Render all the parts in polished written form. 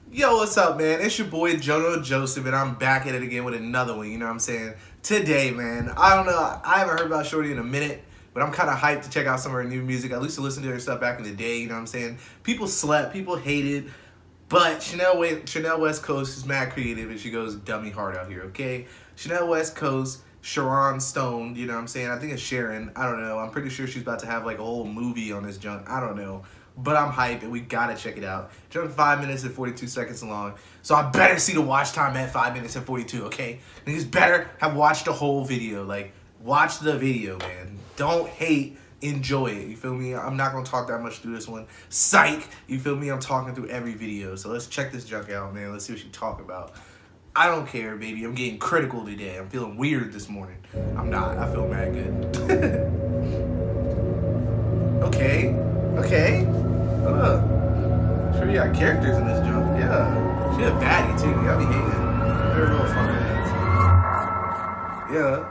Yo, what's up, man? It's your boy, Jono Joseph, and I'm back at it again with another one, you know what I'm saying? Today, man, I don't know, I haven't heard about Shorty in a minute, but I'm kind of hyped to check out some of her new music. I used to listen to her stuff back in the day, you know what I'm saying? People slept, people hated, but Chanel West Coast is mad creative, and she goes dummy hard out here, okay? Chanel West Coast, Sharon Stone, you know what I'm saying? I think it's Sharon, I don't know. I'm pretty sure she's about to have like a whole movie on this junk, I don't know. But I'm hyped and we gotta check it out. It's only 5 minutes and 42 seconds long. So I better see the watch time at 5 minutes and 42, okay? Niggas better have watched the whole video. Like, watch the video, man. Don't hate, enjoy it. You feel me? I'm not gonna talk that much through this one. Psych! You feel me? I'm talking through every video. So let's check this junk out, man. Let's see what she talk about. I don't care, baby. I'm getting critical today. I'm feeling weird this morning. I'm not. I feel mad good. Okay. Okay. Sure you got characters in this junk. Yeah. She a baddie too. Y'all be hating. They're real fun ass. Yeah.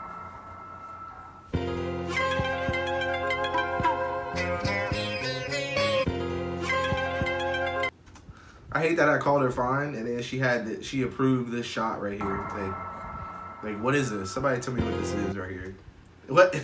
I hate that I called her fine and then she approved this shot right here. Like what is this? Somebody tell me what this is right here. What?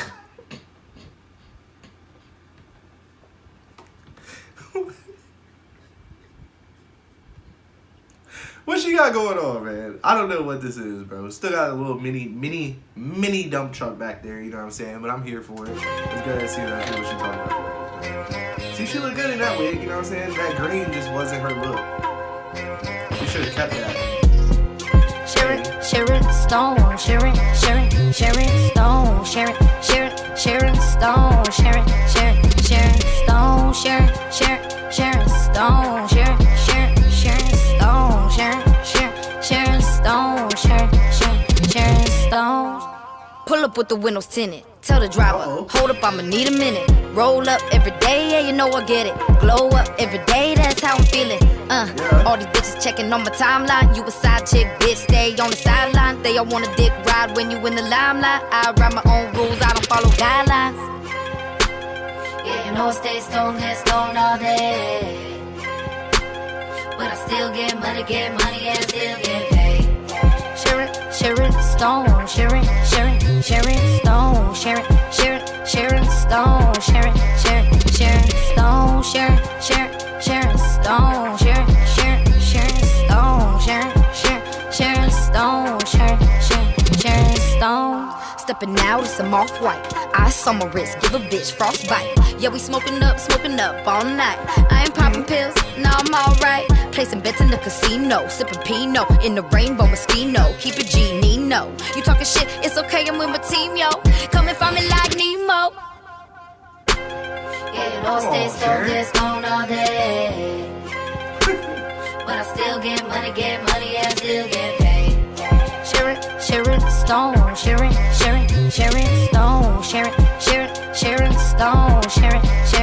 What she got going on, man? I don't know what this is, bro. Still got a little mini dump truck back there, you know what I'm saying? But I'm here for it. Let's go ahead and see what she talking about. See, she look good in that wig, you know what I'm saying? That green just wasn't her look. She should have kept that. Sharon Stone, Sharon Stone, Sharon Stone, Sharon Stone, Sharon Stone, Sharon Stone. Pull up with the windows tinted. Tell the driver, hold up, I'ma need a minute. Roll up every day, yeah, you know I get it. Glow up every day, that's how I'm feeling. All these bitches checking on my timeline. You a side chick, bitch, stay on the sideline. They all want a dick ride when you in the limelight. I write my own rules, I don't follow guidelines. Yeah, you know I stay stoned, get stoned all day. But I still get money, and still get paid. Sharon Stone, Sharon Stone, Sharon Stone, Sharon Stone, Sharon Stone, Sharon Stone. Stepping out, it's some off-white. Ice on my wrist, give a bitch frostbite. Yeah, we smoking up all night. I ain't popping pills, no, I'm alright. Placing bets in the casino, sipping Pinot in the rainbow Moschino. Keep it G, Nino. You talking shit, it's okay, I'm with my team, yo. Come and find me like Nemo. Yeah, you know I stay stoned, get stoned all day. But I still get money, and still get paid. Sharon Stone, Sharon Stone, Sharon Stone, Sharon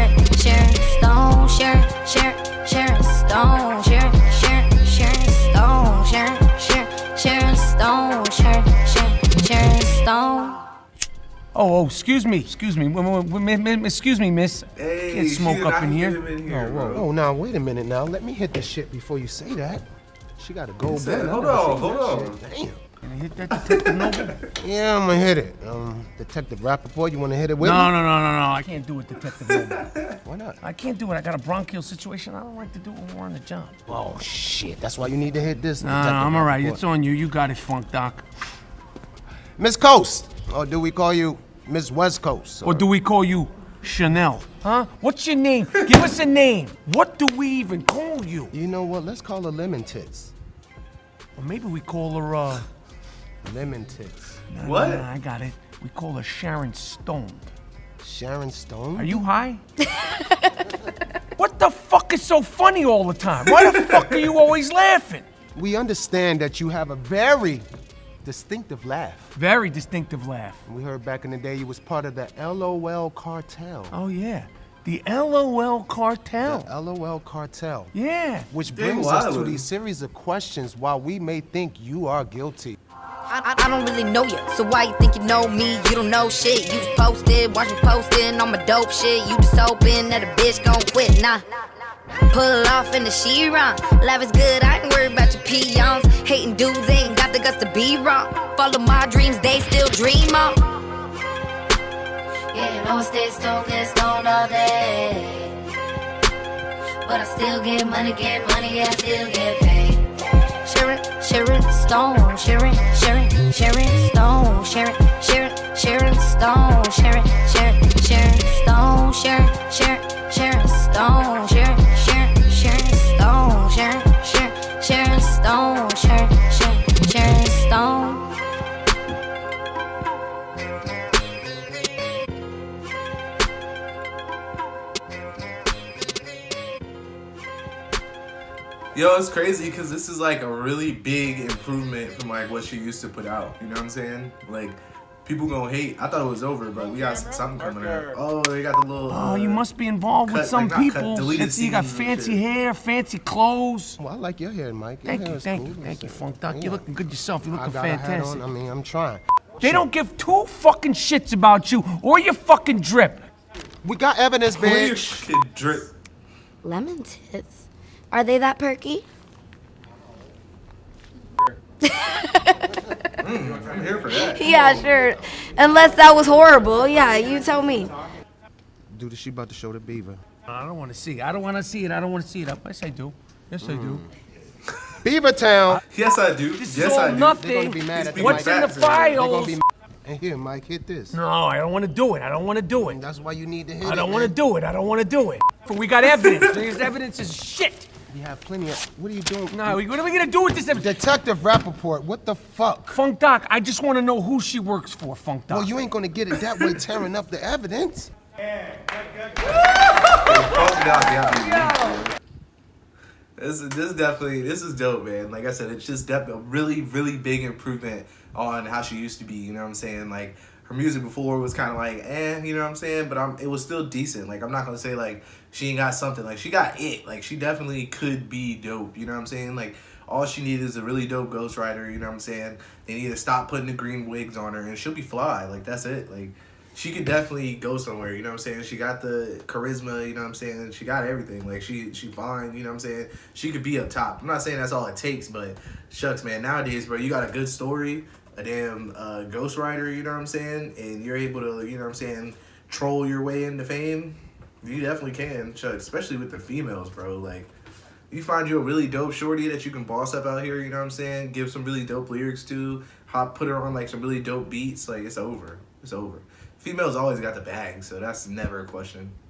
Stone. Oh, excuse me, excuse me, miss. Hey, can't smoke up in here. Oh, now wait a minute. Now let me hit this shit before you say that. She got a gold band. Hold on. Damn. Can I hit that, Detective Noble? Yeah, I'm gonna hit it. Detective Rappaport, you wanna hit it with me? No, I can't do it, Detective Noble. Why not? I can't do it. I got a bronchial situation. I don't like to do it when we're on the jump. Oh shit, that's why you need to hit this. No, I'm all right. It's on you. You got it, Funk Doc. Miss Coast, or do we call you Miss West Coast? Or do we call you Chanel? Huh? What's your name? Give us a name. What do we even call you? You know what? Let's call her Lemon Tits. Or maybe we call her, Lemon Tits. What? Nah, I got it. We call her Sharon Stone. Sharon Stone? Are you high? What the fuck is so funny all the time? Why the fuck are you always laughing? We understand that you have a very distinctive laugh. Very distinctive laugh. We heard back in the day you was part of the LOL cartel. Oh, yeah. The LOL cartel. The LOL cartel. Yeah. Which brings us to these series of questions while we may think you are guilty. I don't really know you, so why you think you know me? You don't know shit. You just posted, watch me posting on my dope shit. You just hoping that a bitch gon' quit. Nah, Pull off in the she-run. Life is good, I ain't worried about your peons. Hating dudes ain't got the guts to be wrong. Follow my dreams, they still dream on. Yeah, you know I stay stoned all day. But I still get money, yeah, I still get paid. Sharon Stone, Sharon Stone, Sharon Stone, Sharon Stone, Sharon Stone, Sharon Stone, Sharon Stone. Yo, it's crazy because this is like a really big improvement from like what she used to put out. You know what I'm saying? Like, people gonna hate. I thought it was over, but we got something coming out. Oh, they got the little. Oh, you must be involved with some people. You got fancy hair, fancy clothes. Well, I like your hair, Mike. Thank you, Funk Duck. You're looking good yourself. You're looking fantastic. I mean, I'm trying. They don't give two fucking shits about you or your fucking drip. We got evidence, Clear bitch. drip. Lemon tits. Are they that perky? I'm here for that. Yeah, sure. Unless that was horrible. Yeah, you tell me. Dude, she about to show the beaver. I don't want to see it. I don't want to see it. I don't want to see it. Yes, I do. Yes, I do. Beaver Town. Yes, I do. This yes, is all I do. nothing. They're gonna be mad at What's in the facts, files? And here, Mike, hit this. No, I don't want to do it. I don't want to do it. That's why you need to hit it. I don't want to do it. I don't want to do it. But we got evidence. This evidence is shit. We have plenty of. What are you doing? No, what are we gonna do with this evidence? Detective Rappaport, what the fuck? Funk Doc, I just want to know who she works for, Funk Doc. Well, you ain't gonna get it that way tearing up the evidence. This is dope, man. Like I said, it's just a really, really big improvement on how she used to be. You know what I'm saying? Like, her music before was kind of like, you know what I'm saying? But it was still decent. Like, I'm not gonna say like she ain't got something. Like, she got it. Like, she definitely could be dope. You know what I'm saying? Like, all she needed is a really dope ghostwriter. You know what I'm saying? They need to stop putting the green wigs on her, and she'll be fly. Like, that's it. Like, she could definitely go somewhere, you know what I'm saying? She got the charisma, you know what I'm saying? She got everything. Like, she fine, you know what I'm saying? She could be up top. I'm not saying that's all it takes, but shucks, man. Nowadays, bro, you got a good story, a damn ghostwriter, you know what I'm saying? And you're able to, you know what I'm saying, troll your way into fame. You definitely can, Chuck, especially with the females, bro. Like, you find you a really dope shorty that you can boss up out here, you know what I'm saying? Give some really dope lyrics to, put her on, like, some really dope beats. Like, it's over. It's over. Females always got the bag, so that's never a question.